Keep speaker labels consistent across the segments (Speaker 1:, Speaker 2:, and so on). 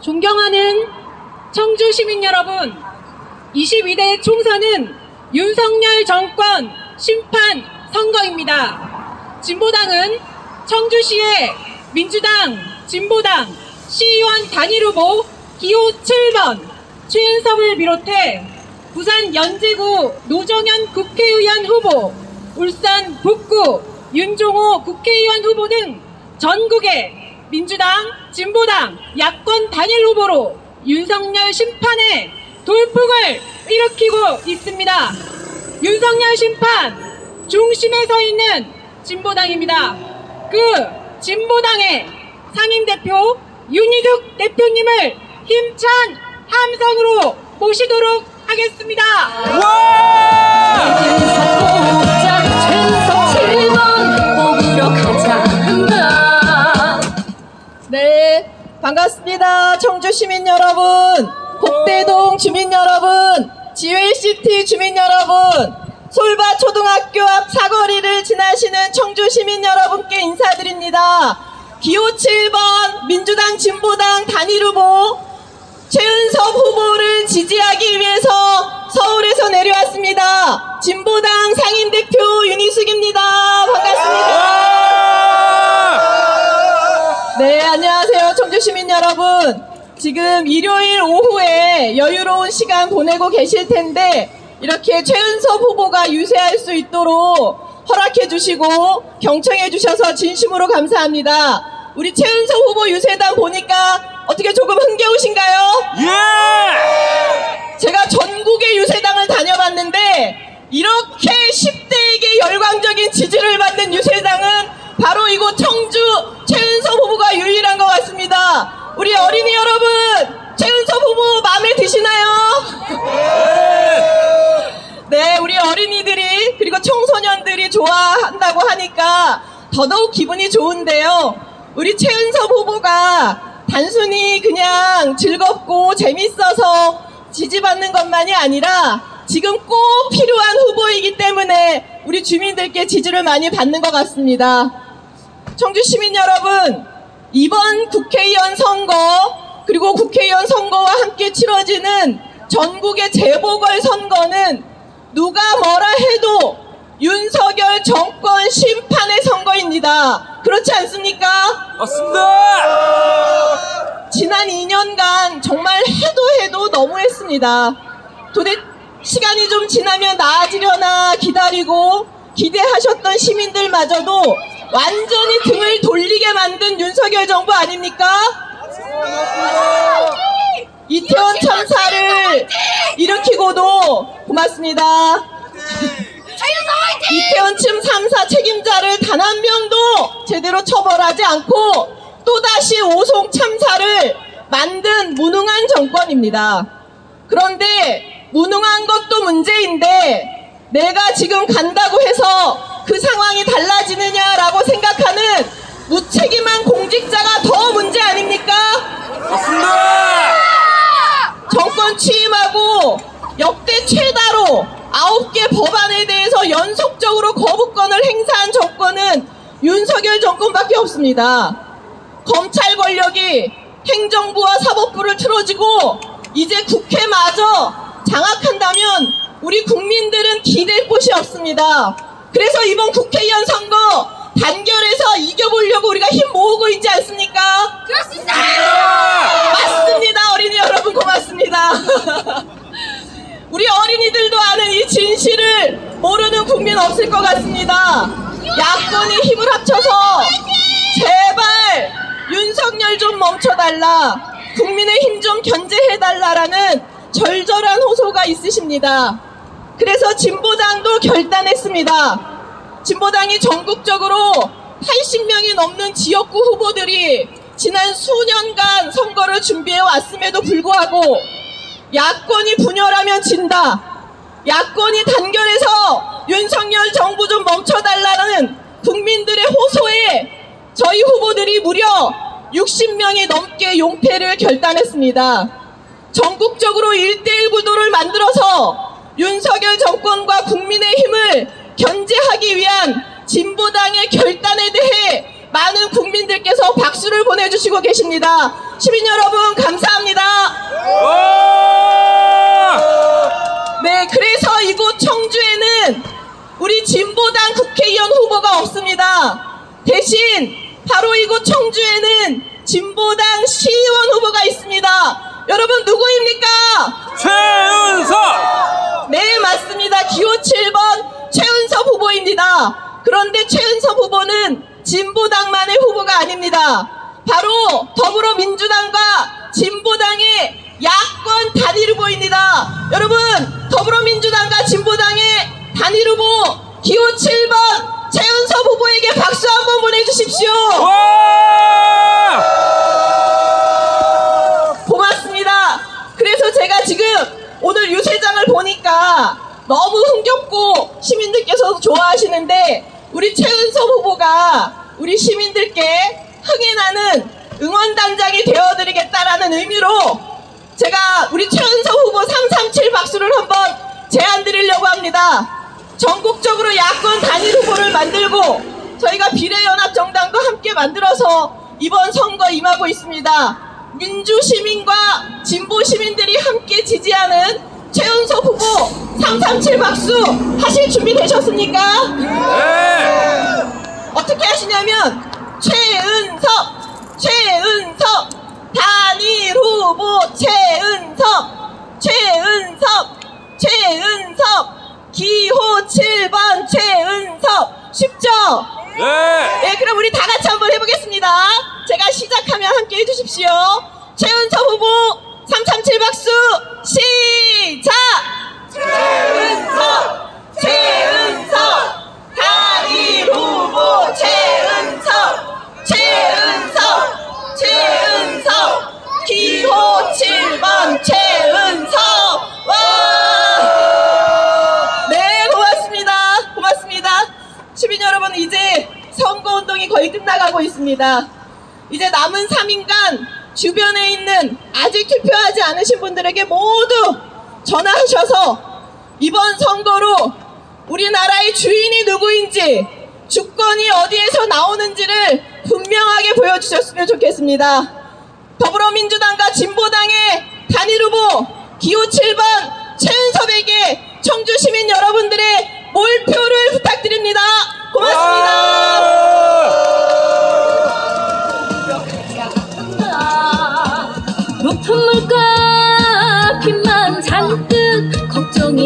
Speaker 1: 존경하는 청주 시민 여러분, 22대 총선은 윤석열 정권 심판 선거입니다. 진보당은 청주시의 민주당, 진보당, 시의원 단일 후보 기호 7번 최은섭을 비롯해 부산 연제구 노정현 국회의원 후보, 울산 북구 윤종호 국회의원 후보 등 전국의 민주당, 진보당, 야권 단일 후보로 윤석열 심판의 돌풍을 일으키고 있습니다. 윤석열 심판 중심에 서 있는 진보당입니다. 그 진보당의 상임대표 윤희숙 대표님을 힘찬 함성으로 모시도록 하겠습니다.
Speaker 2: 네, 반갑습니다. 청주 시민 여러분, 복대동 주민 여러분, 지웰시티 주민 여러분, 솔바 초등학교 앞 사거리를 지나시는 청주 시민 여러분께 인사드립니다. 기호 7번 민주당 진보당 단일 후보 최은섭 후보를 지지하기 위해서 서울에서 내려왔습니다. 진보당 상임대표 윤희숙입니다. 반갑습니다. 네, 안녕하세요. 청주시민 여러분. 지금 일요일 오후에 여유로운 시간 보내고 계실 텐데 이렇게 최은섭 후보가 유세할 수 있도록 허락해 주시고 경청해 주셔서 진심으로 감사합니다. 우리 최은섭 후보 유세단 보니까 어떻게 조금 흥겨우신가요?
Speaker 3: 예!
Speaker 2: 제가 전국의 유세당을 다녀봤는데 이렇게 10대에게 열광적인 지지를 받는 유세당은 바로 이곳 청주 최은섭 후보가 유일한 것 같습니다. 우리 어린이 여러분, 최은섭 후보 마음에 드시나요? 네, 우리 어린이들이 그리고 청소년들이 좋아한다고 하니까 더더욱 기분이 좋은데요. 우리 최은섭 후보가 단순히 그냥 즐겁고 재밌어서 지지받는 것만이 아니라 지금 꼭 필요한 후보이기 때문에 우리 주민들께 지지를 많이 받는 것 같습니다. 청주 시민 여러분, 이번 국회의원 선거 그리고 국회의원 선거와 함께 치러지는 전국의 재보궐선거는 누가 뭐라 해도 윤석열 정권 심판의 선거입니다. 그렇지 않습니까?
Speaker 3: 맞습니다.
Speaker 2: 지난 2년간 정말 해도 너무했습니다. 시간이 좀 지나면 나아지려나 기다리고 기대하셨던 시민들마저도 완전히 등을 돌리게 만든 윤석열 정부 아닙니까? 이태원 참사를 일으키고도 고맙습니다. 이태원 참사 책임자를 단 한 명도 제대로 처벌하지 않고 또다시 오송 참사를 만든 무능한 정권입니다. 그런데 무능한 것도 문제인데 내가 지금 간다고 해서 그 상황이 달라지느냐라고 생각하는 무책임한 공직자가 더 문제 아닙니까?
Speaker 3: 맞습니다.
Speaker 2: 정권 취임하고 역대 최다로 9개 법안에 대해서 연속적으로 거부권을 행사한 정권은 윤석열 정권밖에 없습니다. 검찰 권력이 행정부와 사법부를 틀어지고 이제 국회마저 장악한다면 우리 국민들은 기댈 곳이 없습니다. 그래서 이번 국회의원 선거 단결해서 이겨보려고 우리가 힘 모으고 있지 않습니까?
Speaker 4: 그렇습니다.
Speaker 2: 맞습니다. 어린이 여러분 고맙습니다. 우리 어린이들도 아는 이 진실을 모르는 국민 없을 것 같습니다. 야권이 힘을 합쳐서 제발 윤석열 좀 멈춰달라, 국민의 힘 좀 견제해달라라는 절절한 호소가 있으십니다. 그래서 진보당도 결단했습니다. 진보당이 전국적으로 80명이 넘는 지역구 후보들이 지난 수년간 선거를 준비해 왔음에도 불구하고 야권이 분열하면 진다, 야권이 단결해서 윤석열 정부 좀 멈춰달라는 국민들의 호소에 저희 후보들이 무려 60명이 넘게 용패를 결단했습니다. 전국적으로 1대1 구도를 만들어서 윤석열 정권과 국민의 힘을 견제하기 위한 진보당의 결단에 대해 많은 국민들께서 박수를 보내주시고 계십니다. 시민 여러분 감사합니다. 네, 그래서 이곳 청주에는 우리 진보당 국회의원 후보가 없습니다. 대신 바로 이곳 청주에는 진보당 시의원 후보가 있습니다. 여러분 누구입니까?
Speaker 3: 최은석!
Speaker 2: 네, 맞습니다. 기호 7번 최은석 후보입니다. 그런데 최은석 후보는 진보당만의 후보가 아닙니다. 바로 더불어민주당과 진보당의 야권 단일 후보입니다. 여러분, 더불어민주당과 진보당의 단일 후보 기호 7번 최은석 후보에게 박수 한번 보내주십시오. 고맙습니다. 그래서 제가 지금 오늘 유세장을 보니까 너무 흥겹고 시민들께서 좋아하시는데 우리 최은석 후보가 우리 시민들께 흥이 나는 응원단장이 되어드리겠다라는 의미로 제가 우리 최은석 후보 337 박수를 한번 제안 드리려고 합니다. 전국적으로 야권 단일 후보를 만들고 저희가 비례연합정당도 함께 만들어서 이번 선거 임하고 있습니다. 민주시민과 진보시민들이 함께 지지하는 최은석 후보 337 박수 하실 준비 되셨습니까?
Speaker 3: 네!
Speaker 2: 어떻게 하시냐면 최은석 단일 후보 최은석 기호 7번 최은석 쉽죠?
Speaker 3: 네!
Speaker 2: 네, 그럼 우리 다 같이 한번 해보겠습니다. 제가 시작하면 함께 해주십시오. 최은석 후보 337 박수 시작! 최은석 단일 후보 최은석 기호 7번 최은석. 와! 네, 고맙습니다. 시민 여러분, 이제 선거운동이 거의 끝나가고 있습니다. 이제 남은 3일간 주변에 있는 아직 투표하지 않으신 분들에게 모두 전화하셔서 이번 선거로 우리나라의 주인이 누구인지, 주권이 어디에서 나오는지를 분명하게 보여주셨으면 좋겠습니다. 더불어민주당과 진보당의 단일 후보 기호 7번 최은석에게 청주 시민 여러분들의 몰표를 부탁드립니다. 고맙습니다.
Speaker 4: 높은 물가 빚만 잔뜩 걱정이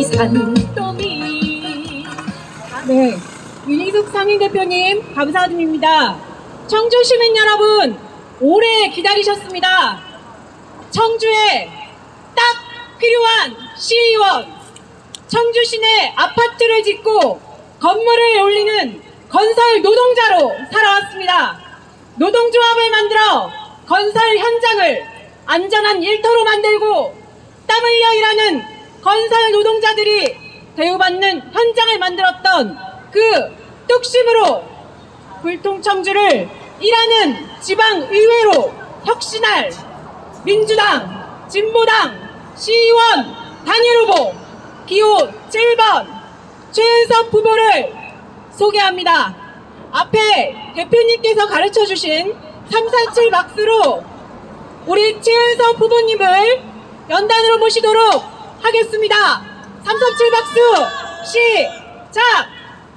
Speaker 4: 산더미.
Speaker 1: 네, 윤희숙 상임대표님 감사드립니다. 청주 시민 여러분, 오래 기다리셨습니다. 청주에 딱 필요한 시의원, 청주 시내 아파트를 짓고 건물을 올리는 건설 노동자로 살아왔습니다. 노동조합을 만들어 건설 현장을 안전한 일터로 만들고 땀 흘려 일하는 건설 노동자들이 대우받는 현장을 만들었던 그 뚝심으로 불통 청주를 일하는 지방의회로 혁신할 민주당, 진보당, 시의원 단일 후보 기호 7번 최은석 후보를 소개합니다. 앞에 대표님께서 가르쳐주신 347 박수로 우리 최은석 후보님을 연단으로 모시도록 하겠습니다. 347 박수 시작!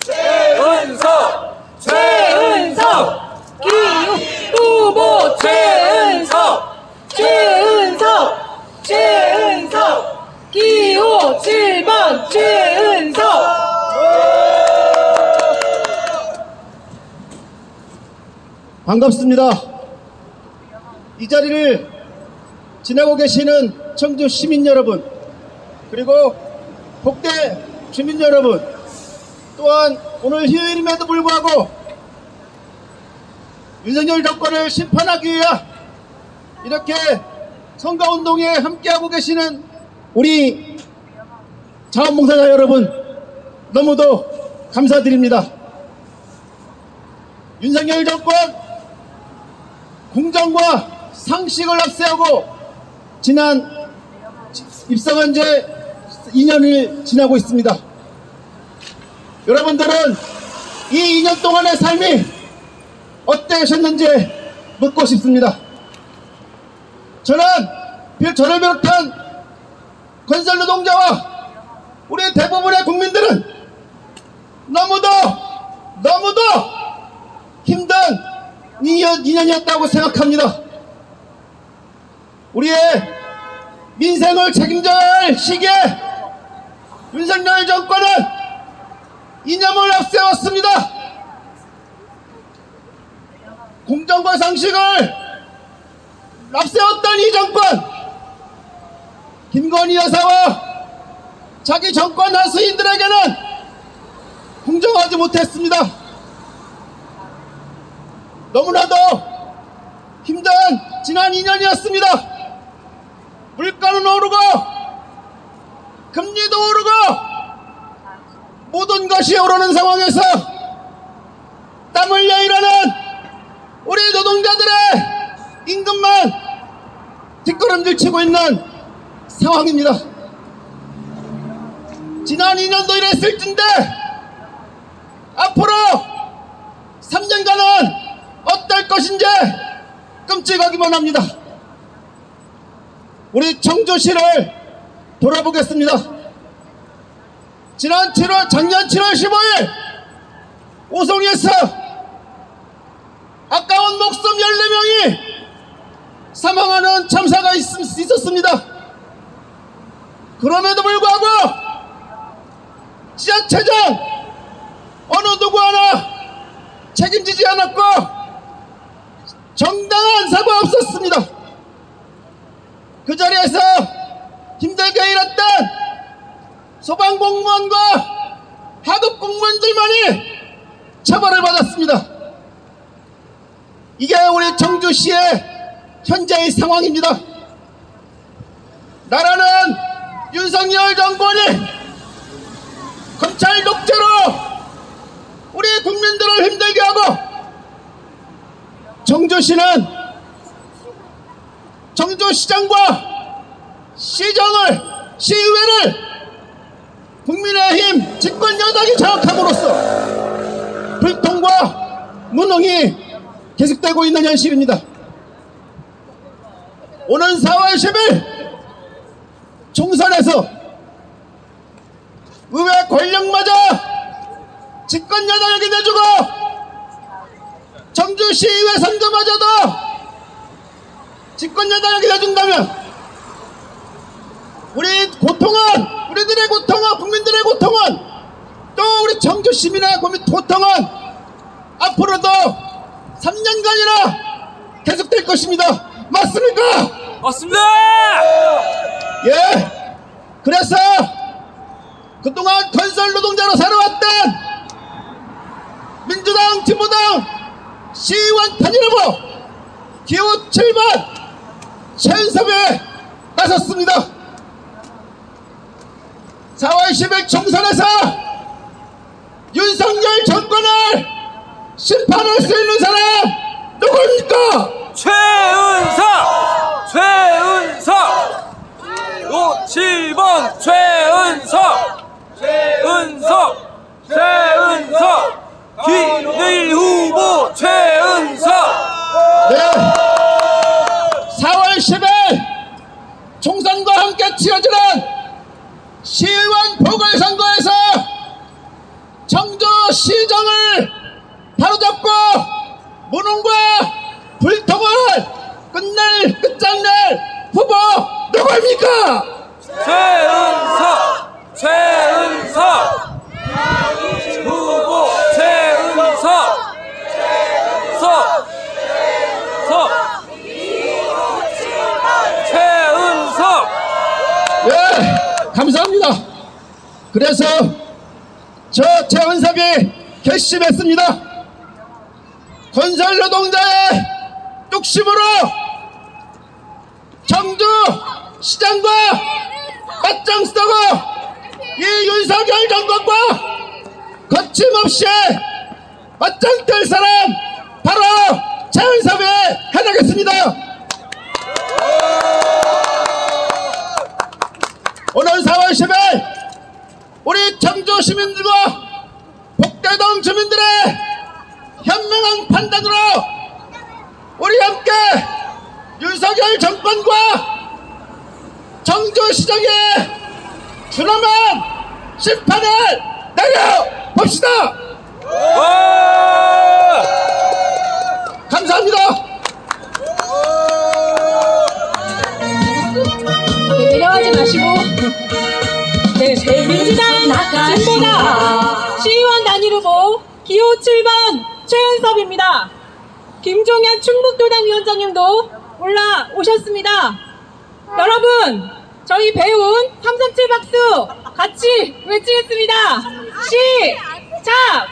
Speaker 1: 최은석 기호 후보 최은석 기호 7번 최은석.
Speaker 5: 반갑습니다. 이 자리를 지나고 계시는 청주 시민 여러분, 그리고 복대 주민 여러분, 또한 오늘 휴일임에도 불구하고 윤석열 정권을 심판하기 위해 이렇게 선거운동에 함께하고 계시는 우리 자원봉사자 여러분, 너무도 감사드립니다. 윤석열 정권 공정과 상식을 앞세우고 지난 입성한 지 2년을 지나고 있습니다. 여러분들은 이 2년 동안의 삶이 어떠셨는지 묻고 싶습니다. 저는 저를 비롯한 건설 노동자와 우리 대부분의 국민들은 너무도 힘든 2년이었다고 생각합니다. 우리의 민생을 책임져야 할 시기에 윤석열 정권은 이념을 앞세웠습니다. 공정과 상식을 앞세웠던 이 정권, 김건희 여사와 자기 정권 하수인들에게는 공정하지 못했습니다. 너무나도 힘든 지난 2년이었습니다. 물가는 오르고 금리도 오르고 모든 것이 오르는 상황에서 땀 흘려 일하는 우리 노동자들의 임금만 뒷걸음질 치고 있는 상황입니다. 지난 2년도 이랬을 텐데 앞으로 3년간은 어떨 것인지 끔찍하기만 합니다. 우리 청주시를 돌아보겠습니다. 작년 7월 15일 오송에서 아까운 목숨 14명이 사망하는 참사가 있었습니다. 그럼에도 불구하고 지자체장 어느 누구 하나 책임지지 않았고 정당한 사과 없었습니다. 그 자리에서 힘들게 일했던 소방공무원과 하급공무원들만이 처벌을 받았습니다. 이게 우리 청주시의 현재의 상황입니다. 나라는 윤석열 정권이 검찰 독재로 우리 국민들을 힘들게 하고 청주시는 청주시장과 시의회를 국민의힘 집권 여당이 장악함으로써 불통과 무능이 계속되고 있는 현실입니다. 오는 4월 10일 총선에서 의회 권력마저 집권 여당에게 내주고 청주시의회 선거마저도 집권 여당에게 내준다면 우리들의 고통은 국민들의 고통은 또 우리 청주 시민의 고통은 앞으로도 3년간이나 계속될 것입니다. 맞습니까?
Speaker 3: 맞습니다.
Speaker 5: 예. 그래서 그동안 건설 노동자로 살아왔던 민주당, 진보당 시의원 단일후보 기호 7번 최은섭에 나섰습니다. 4월 10일 총선에서 윤석열 정권을 심판할 수 있는 사람 누구입니까?
Speaker 3: 최은석 7번 최은석 기일 후보 최은석.
Speaker 5: 네. 4월 10일 총선과 함께 치러지는 시의원 보궐선거에서 청주시정을 바로잡고 무능과 불통을 끝장낼 후보 누구입니까?
Speaker 3: 최은석 후보 최은석
Speaker 5: 네, 감사합니다. 그래서 저 최은석이 결심했습니다. 건설 노동자의 뚝심으로 청주 시장과 맞짱 서고 이 윤석열 정권과 거침없이 맞짱 뜰 사람 바로 최은석이 해내겠습니다. 오늘 4월 10일 우리 청주 시민들과 복대동 주민들의 현명한 판단으로 우리 함께 윤석열 정권과 청주시장의 준엄한 심판을 내려봅시다. 감사합니다.
Speaker 1: 네, 내려가지 마시고. 네, 민주당 진보당 시의원 단일 후보 기호 7번 최은섭입니다. 김종현 충북도당 위원장님도 올라오셨습니다. 여러분, 저희 배운 337 박수 같이 외치겠습니다. 시작!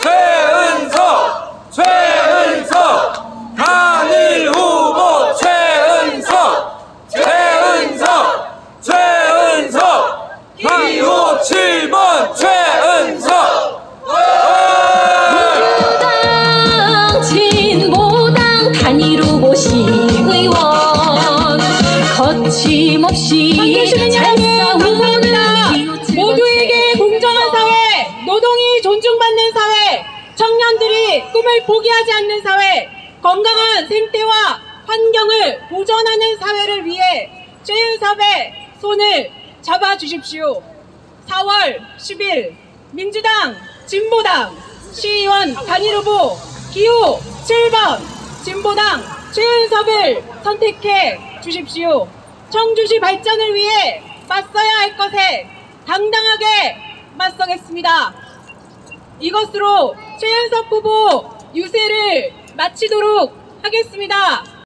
Speaker 3: 최은석, 최은석, 단일 후보 최은석, 최은석, 최은석, 기호 7번 최은석.
Speaker 4: 민주당 진보당 단일 후보 시의원 거침없이 잘 싸우는 기호 7번
Speaker 1: 모두에게 공정한 사회, 노동이 존중받는 사회, 청년들이 꿈을 포기하지 않는 사회, 건강한 생태와 환경을 보존하는 사회를 위해 최은섭의 손을 잡아주십시오. 4월 10일 민주당, 진보당 시의원 단일 후보 기호 7번 진보당 최은섭을 선택해 주십시오. 청주시 발전을 위해 맞서야 할 것에 당당하게 맞서겠습니다. 이것으로 최은섭 후보 유세를 마치도록 하겠습니다.